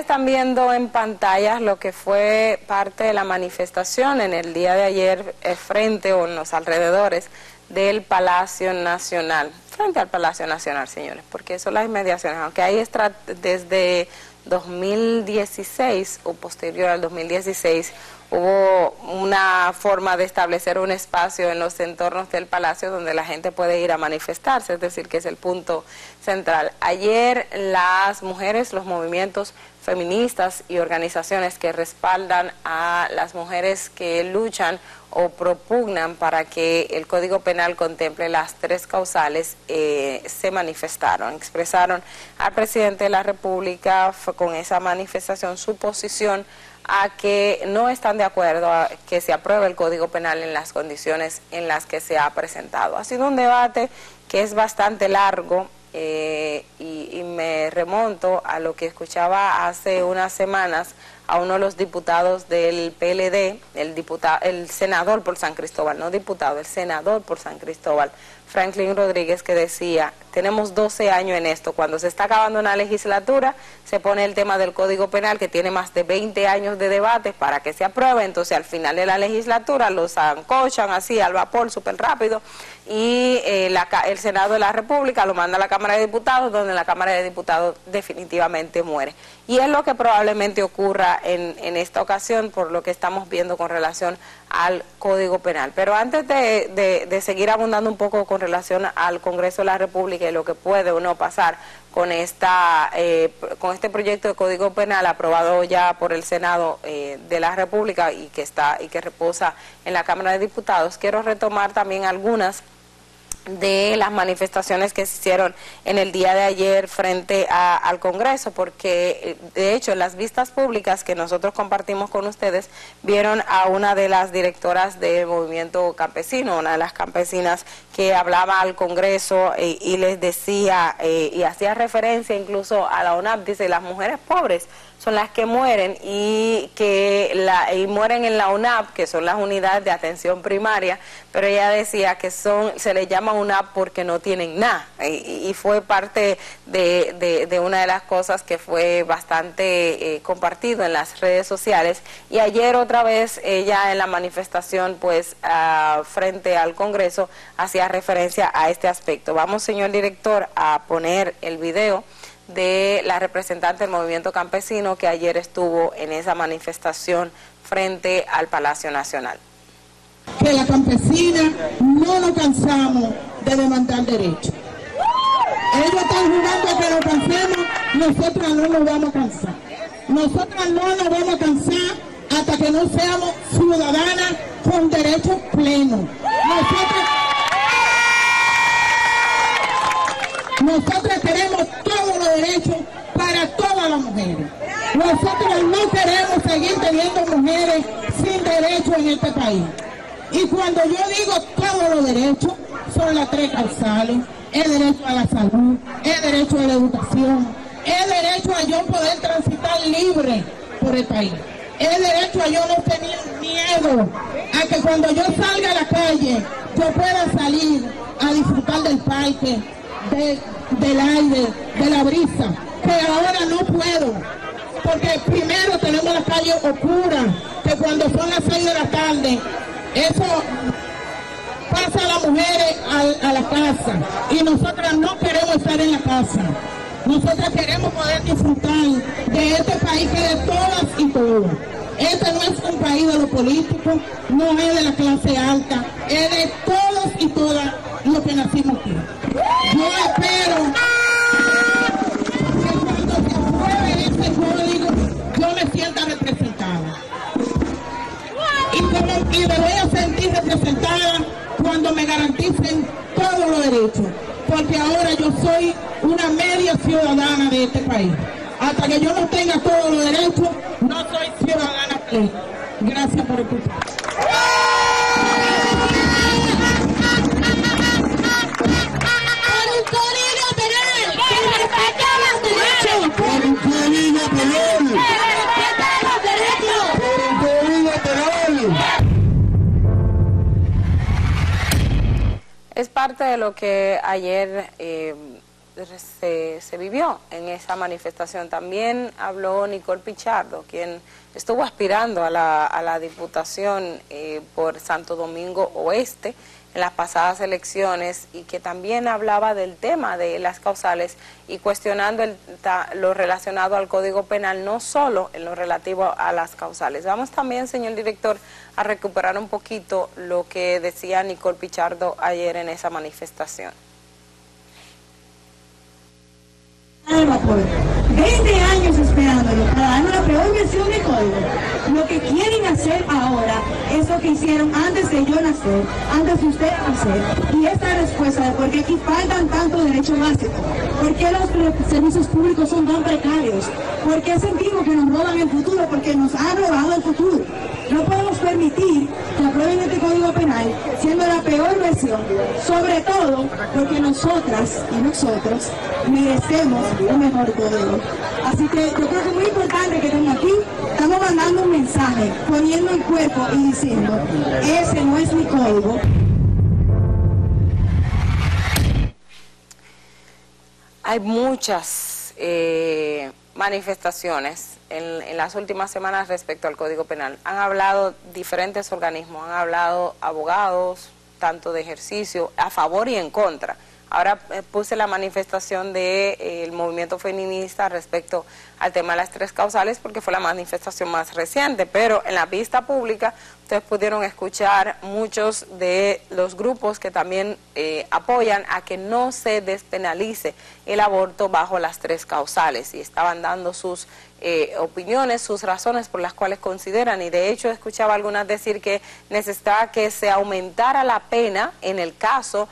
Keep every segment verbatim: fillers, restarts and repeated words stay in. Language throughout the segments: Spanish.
están viendo en pantallas lo que fue parte de la manifestación en el día de ayer eh, frente o en los alrededores del Palacio Nacional, frente al Palacio Nacional, señores, porque son las inmediaciones, aunque ahí está desde dos mil dieciséis o posterior al dos mil dieciséis, hubo una forma de establecer un espacio en los entornos del palacio donde la gente puede ir a manifestarse, es decir, que es el punto central. Ayer las mujeres, los movimientos feministas y organizaciones que respaldan a las mujeres que luchan o propugnan para que el Código Penal contemple las tres causales, eh, se manifestaron, expresaron al presidente de la República con esa manifestación su posición a que no están de acuerdo a que se apruebe el Código Penal en las condiciones en las que se ha presentado. Ha sido un debate que es bastante largo eh, y, y me remonto a lo que escuchaba hace unas semanas a uno de los diputados del P L D, el diputado, el senador por San Cristóbal, no diputado, el senador por San Cristóbal, Franklin Rodríguez, que decía, tenemos doce años en esto, cuando se está acabando una legislatura, se pone el tema del Código Penal, que tiene más de veinte años de debate para que se apruebe, entonces al final de la legislatura los ancochan así al vapor, súper rápido, y eh, la, el Senado de la República lo manda a la Cámara de Diputados, donde la Cámara de Diputados definitivamente muere. Y es lo que probablemente ocurra en, en esta ocasión, por lo que estamos viendo con relación al Código Penal. Pero antes de, de, de seguir abundando un poco con relación al Congreso de la República y lo que puede o no pasar con esta eh, con este proyecto de Código Penal aprobado ya por el Senado eh, de la República y que está y que reposa en la Cámara de Diputados, quiero retomar también algunas de las manifestaciones que se hicieron en el día de ayer frente a, al Congreso, porque de hecho en las vistas públicas que nosotros compartimos con ustedes, vieron a una de las directoras del movimiento campesino, una de las campesinas que hablaba al Congreso eh, y les decía eh, y hacía referencia incluso a la UNAP, dice, las mujeres pobres son las que mueren y que la, y mueren en la UNAP, que son las unidades de atención primaria, pero ella decía que son, se les llama UNAP porque no tienen nada, y, y fue parte de, de, de una de las cosas que fue bastante eh, compartido en las redes sociales. Y ayer otra vez ella en la manifestación pues uh, frente al Congreso hacía referencia a este aspecto. Vamos, señor director, a poner el video de la representante del movimiento campesino que ayer estuvo en esa manifestación frente al Palacio Nacional. Que la campesina no nos cansamos de demandar derechos. Ellos están jugando a que nos cansemos, nosotras no nos vamos a cansar. Nosotras no nos vamos a cansar hasta que no seamos ciudadanas con derechos plenos. Nosotras, nosotras queremos todos los derechos para todas las mujeres. Nosotros no queremos seguir teniendo mujeres sin derechos en este país. Y cuando yo digo todos los derechos, son las tres causales: el derecho a la salud, el derecho a la educación, el derecho a yo poder transitar libre por el país, el derecho a yo no tener miedo a que cuando yo salga a la calle, yo pueda salir a disfrutar del parque, de, del aire, de la brisa, que ahora no puedo, porque primero tenemos las calles oscuras, que cuando son las seis de la tarde, eso pasa a las mujeres a, a la casa, y nosotras no queremos estar en la casa. Nosotras queremos poder disfrutar de este país que es de todas y todos. Este no es un país de los políticos, no es de la clase alta, es de todos y todas los que nacimos aquí. Yo espero que cuando se apruebe ese código, yo me sienta representada. Y, como, y me voy a sentir representada cuando me garanticen todos los derechos, porque ahora yo soy una media ciudadana de este país. Hasta que yo no tenga todos los derechos, no soy ciudadana plena. Gracias por escuchar. Por un código penal que respeta los derechos. Por un código penal Que respeta los derechos. por un código penal. Es parte de lo que ayer eh, se, se vivió en esa manifestación. También habló Nicole Pichardo, quien estuvo aspirando a la, a la diputación eh, por Santo Domingo Oeste en las pasadas elecciones, y que también hablaba del tema de las causales y cuestionando el, ta, lo relacionado al Código Penal, no solo en lo relativo a las causales. Vamos también, señor director, a recuperar un poquito lo que decía Nicole Pichardo ayer en esa manifestación. veinte años esperándolo para dar una peor versión de código. Lo que quieren hacer ahora es lo que hicieron antes de yo nacer, antes de usted nacer. Y esta respuesta de por qué aquí faltan tantos derechos básicos, por qué los servicios públicos son tan precarios, por qué sentimos que nos roban el futuro, porque nos han robado el futuro. No podemos permitir que aprueben este Código Penal siendo la peor versión, sobre todo porque nosotras y nosotros merecemos un mejor código. Así que yo creo que es muy importante que estemos aquí, estamos mandando un mensaje, poniendo el cuerpo y diciendo, ese no es mi código. Hay muchas eh, manifestaciones en, en las últimas semanas respecto al Código Penal. Han hablado diferentes organismos, han hablado abogados, tanto de ejercicio, a favor y en contra. Ahora eh, puse la manifestación del de, eh, movimiento feminista respecto al tema de las tres causales porque fue la manifestación más reciente, pero en la vista pública ustedes pudieron escuchar muchos de los grupos que también eh, apoyan a que no se despenalice el aborto bajo las tres causales, y estaban dando sus eh, opiniones, sus razones por las cuales consideran, y de hecho escuchaba algunas decir que necesitaba que se aumentara la pena en el caso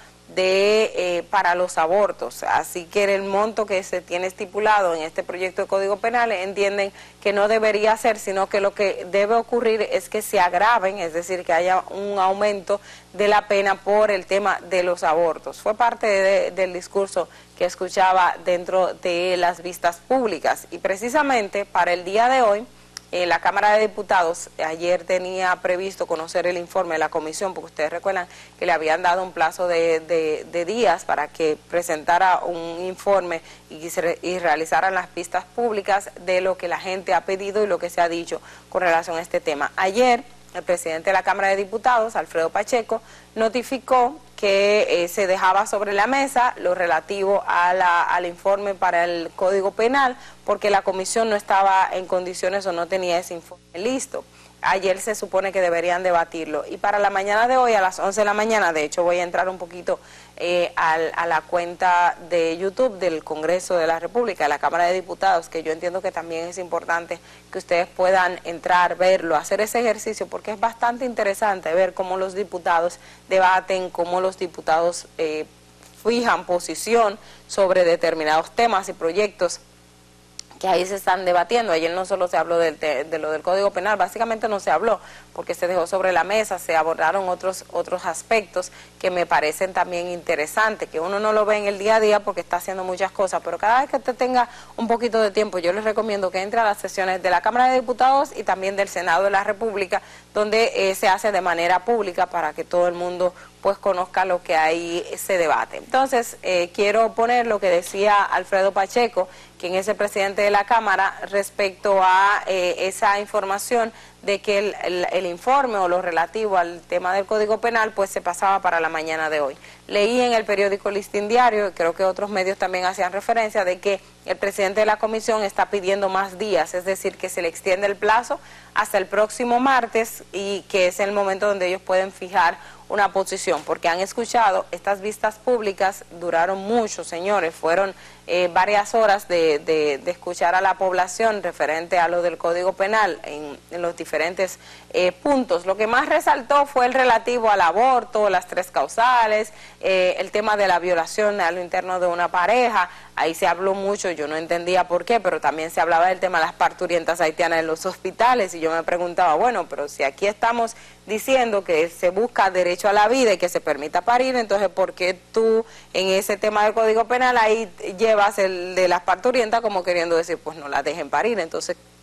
de eh, para los abortos, así que el monto que se tiene estipulado en este proyecto de Código Penal entienden que no debería ser, sino que lo que debe ocurrir es que se agraven, es decir, que haya un aumento de la pena por el tema de los abortos. Fue parte de, del discurso que escuchaba dentro de las vistas públicas, y precisamente para el día de hoy Eh, la Cámara de Diputados ayer tenía previsto conocer el informe de la comisión, porque ustedes recuerdan que le habían dado un plazo de, de, de días para que presentara un informe y, se, y realizaran las vistas públicas de lo que la gente ha pedido y lo que se ha dicho con relación a este tema. Ayer el presidente de la Cámara de Diputados, Alfredo Pacheco, notificó que eh, se dejaba sobre la mesa lo relativo a la, al informe para el Código Penal, porque la comisión no estaba en condiciones o no tenía ese informe listo. Ayer se supone que deberían debatirlo, y para la mañana de hoy a las once de la mañana, de hecho voy a entrar un poquito eh, al, a la cuenta de YouTube del Congreso de la República, de la Cámara de Diputados, que yo entiendo que también es importante que ustedes puedan entrar, verlo, hacer ese ejercicio, porque es bastante interesante ver cómo los diputados debaten, cómo los diputados eh, fijan posición sobre determinados temas y proyectos que ahí se están debatiendo. Ayer no solo se habló del de, de lo del Código Penal, básicamente no se habló, porque se dejó sobre la mesa, se abordaron otros otros aspectos que me parecen también interesantes, que uno no lo ve en el día a día porque está haciendo muchas cosas, pero cada vez que usted tenga un poquito de tiempo, yo les recomiendo que entre a las sesiones de la Cámara de Diputados y también del Senado de la República, donde eh, se hace de manera pública para que todo el mundo pues conozca lo que ahí se debate. Entonces, eh, quiero poner lo que decía Alfredo Pacheco, quien es el presidente de la Cámara, respecto a eh, esa información de que el, el, el informe o lo relativo al tema del Código Penal pues se pasaba para la mañana de hoy. Leí en el periódico Listín Diario, y creo que otros medios también hacían referencia, de que el presidente de la comisión está pidiendo más días, es decir, que se le extiende el plazo hasta el próximo martes, y que es el momento donde ellos pueden fijar una posición, porque han escuchado, estas vistas públicas duraron mucho, señores, fueron eh, varias horas de, de, de escuchar a la población referente a lo del Código Penal en, en los diferentes eh, puntos. Lo que más resaltó fue el relativo al aborto, las tres causales, eh, el tema de la violación a lo interno de una pareja. Ahí se habló mucho, yo no entendía por qué, pero también se hablaba del tema de las parturientas haitianas en los hospitales, y yo me preguntaba, bueno, pero si aquí estamos diciendo que se busca derecho a la vida y que se permita parir, entonces ¿por qué tú en ese tema del Código Penal ahí llevas el de las parturientas como queriendo decir, pues no las dejen parir? Entonces,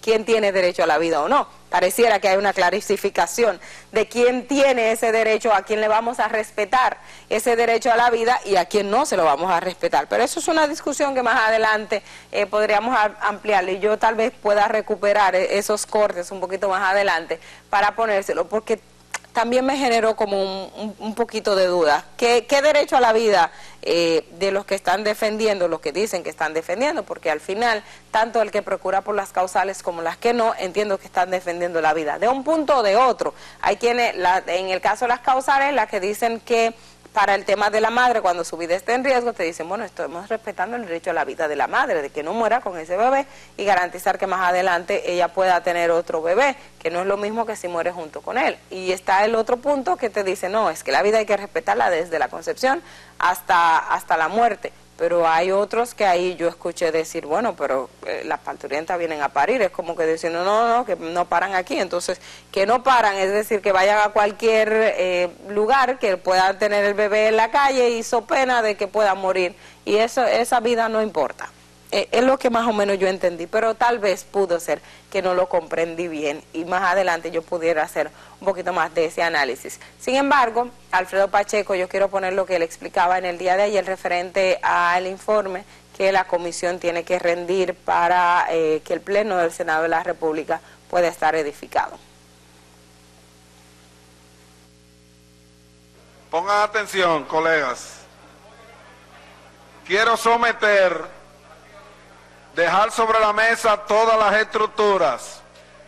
quién tiene derecho a la vida o no. Pareciera que hay una clarificación de quién tiene ese derecho, a quién le vamos a respetar ese derecho a la vida y a quién no se lo vamos a respetar. Pero eso es una discusión que más adelante eh, podríamos ampliar, y yo tal vez pueda recuperar esos cortes un poquito más adelante para ponérselo, porque también me generó como un, un, un poquito de duda. ¿Qué, qué derecho a la vida eh, de los que están defendiendo, los que dicen que están defendiendo? Porque al final, tanto el que procura por las causales como las que no, entiendo que están defendiendo la vida. De un punto o de otro. Hay quienes, la, en el caso de las causales, las que dicen que para el tema de la madre, cuando su vida esté en riesgo, te dicen, bueno, estamos respetando el derecho a la vida de la madre, de que no muera con ese bebé y garantizar que más adelante ella pueda tener otro bebé, que no es lo mismo que si muere junto con él. Y está el otro punto que te dice, no, es que la vida hay que respetarla desde la concepción hasta, hasta la muerte. Pero hay otros que ahí yo escuché decir, bueno, pero eh, las parturientas vienen a parir, es como que diciendo, no, no, que no paran aquí. Entonces, que no paran, es decir, que vayan a cualquier eh, lugar, que puedan tener el bebé en la calle y so pena de que pueda morir. Y eso, esa vida no importa. Eh, es lo que más o menos yo entendí, pero tal vez pudo ser que no lo comprendí bien y más adelante yo pudiera hacer un poquito más de ese análisis. Sin embargo, Alfredo Pacheco, yo quiero poner lo que él explicaba en el día de ayer referente al informe que la comisión tiene que rendir para eh, que el Pleno del Senado de la República pueda estar edificado. Pongan atención, colegas. Quiero someter, dejar sobre la mesa todas las estructuras,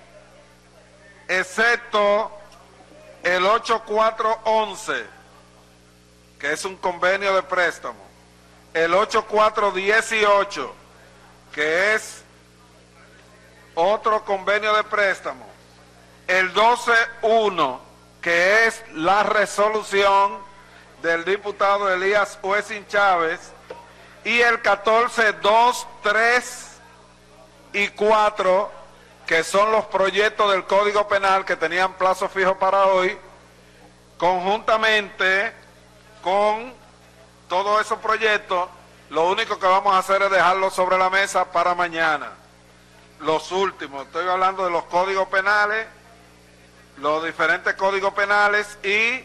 excepto el ocho cuatro once, que es un convenio de préstamo, el ocho cuatro dieciocho, que es otro convenio de préstamo, el doce uno, que es la resolución del diputado Elías Uesin Chávez, y el catorce dos, tres y cuatro, que son los proyectos del Código Penal que tenían plazo fijo para hoy, conjuntamente con todos esos proyectos. Lo único que vamos a hacer es dejarlos sobre la mesa para mañana. Los últimos, estoy hablando de los códigos penales, los diferentes códigos penales y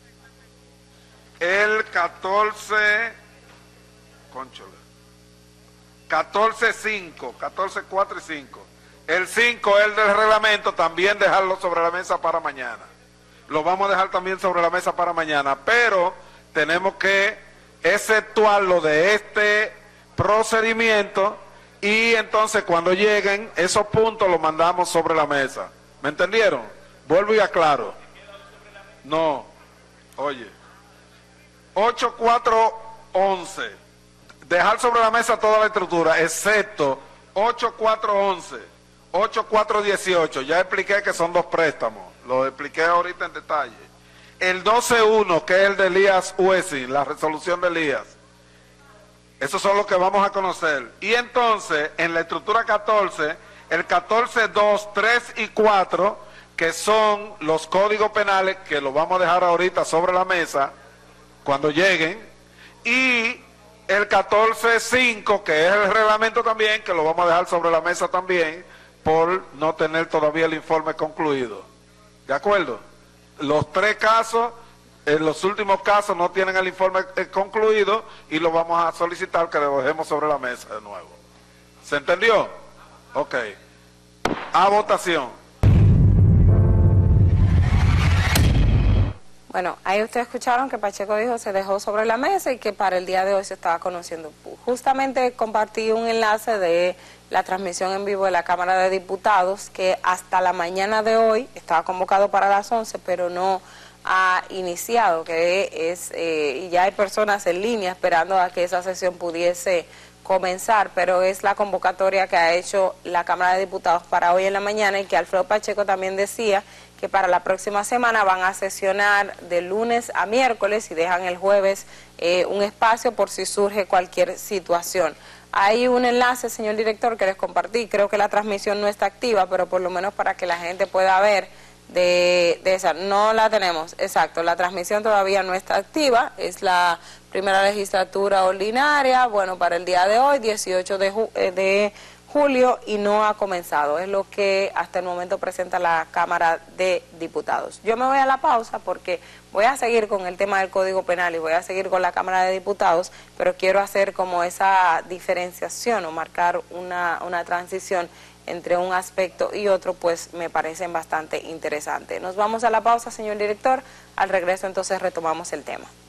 el catorce, conchole, catorce cinco, catorce cuatro y cinco. El cinco, el del reglamento, también dejarlo sobre la mesa para mañana. Lo vamos a dejar también sobre la mesa para mañana, pero tenemos que exceptuarlo de este procedimiento y entonces cuando lleguen esos puntos los mandamos sobre la mesa. ¿Me entendieron? Vuelvo y aclaro. No, oye, ocho cuatro once, dejar sobre la mesa toda la estructura, excepto ocho cuatro once, ocho cuatro dieciocho, ya expliqué que son dos préstamos, lo expliqué ahorita en detalle. El doce uno, que es el de Elías Uesin, la resolución de Elías, esos son los que vamos a conocer. Y entonces, en la estructura catorce, el catorce dos, tres y cuatro, que son los códigos penales, que los vamos a dejar ahorita sobre la mesa, cuando lleguen, y el catorce cinco, que es el reglamento también, que lo vamos a dejar sobre la mesa también, por no tener todavía el informe concluido. ¿De acuerdo? Los tres casos, en los últimos casos no tienen el informe eh, concluido y lo vamos a solicitar que lo dejemos sobre la mesa de nuevo. ¿Se entendió? Ok. A votación. Bueno, ahí ustedes escucharon que Pacheco dijo se dejó sobre la mesa y que para el día de hoy se estaba conociendo. Justamente compartí un enlace de la transmisión en vivo de la Cámara de Diputados que hasta la mañana de hoy estaba convocado para las once, pero no ha iniciado, que es, eh, y ya hay personas en línea esperando a que esa sesión pudiese comenzar, pero es la convocatoria que ha hecho la Cámara de Diputados para hoy en la mañana y que Alfredo Pacheco también decía que para la próxima semana van a sesionar de lunes a miércoles y dejan el jueves eh, un espacio por si surge cualquier situación. Hay un enlace, señor director, que les compartí, creo que la transmisión no está activa, pero por lo menos para que la gente pueda ver de, de esa, no la tenemos, exacto, la transmisión todavía no está activa, es la primera legislatura ordinaria, bueno, para el día de hoy, dieciocho de, ju de julio y no ha comenzado. Es lo que hasta el momento presenta la Cámara de Diputados. Yo me voy a la pausa porque voy a seguir con el tema del Código Penal y voy a seguir con la Cámara de Diputados, pero quiero hacer como esa diferenciación o marcar una, una transición entre un aspecto y otro, pues me parecen bastante interesantes. Nos vamos a la pausa, señor director. Al regreso entonces retomamos el tema.